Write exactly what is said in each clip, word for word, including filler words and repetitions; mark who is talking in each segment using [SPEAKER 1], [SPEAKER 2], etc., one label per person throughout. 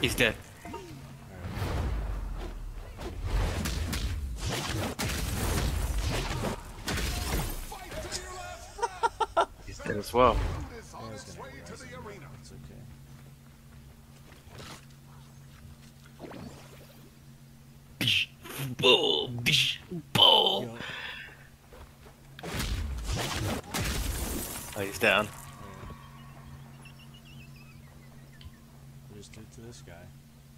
[SPEAKER 1] He's dead. He's dead as well.
[SPEAKER 2] It's okay.
[SPEAKER 1] Boom! Boom! Oh, he's down.
[SPEAKER 2] What just did to this guy?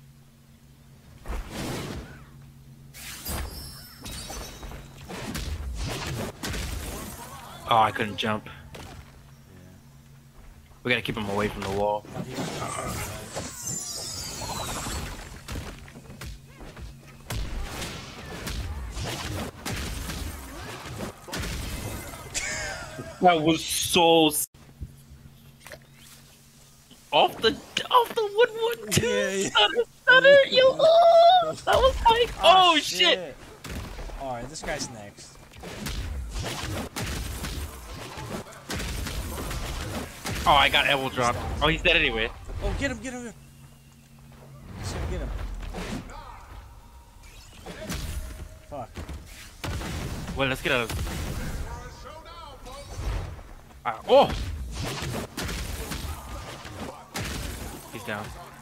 [SPEAKER 1] Oh, I couldn't jump.
[SPEAKER 2] Yeah.
[SPEAKER 1] We gotta keep him away from the wall.
[SPEAKER 2] Oh, he was controlling that.
[SPEAKER 1] That was so s off the off the woodwood too.
[SPEAKER 2] Yeah, yeah.
[SPEAKER 1] Stutter, stutter, you. Oh, that was like oh, shit.
[SPEAKER 2] shit. All right, this guy's next.
[SPEAKER 1] Oh, I got elbow dropped. Oh, he's dead anyway.
[SPEAKER 2] Oh, get him, get him. He's gonna get him. Fuck.
[SPEAKER 1] Well, let's get out of. Uh, oh! He's down.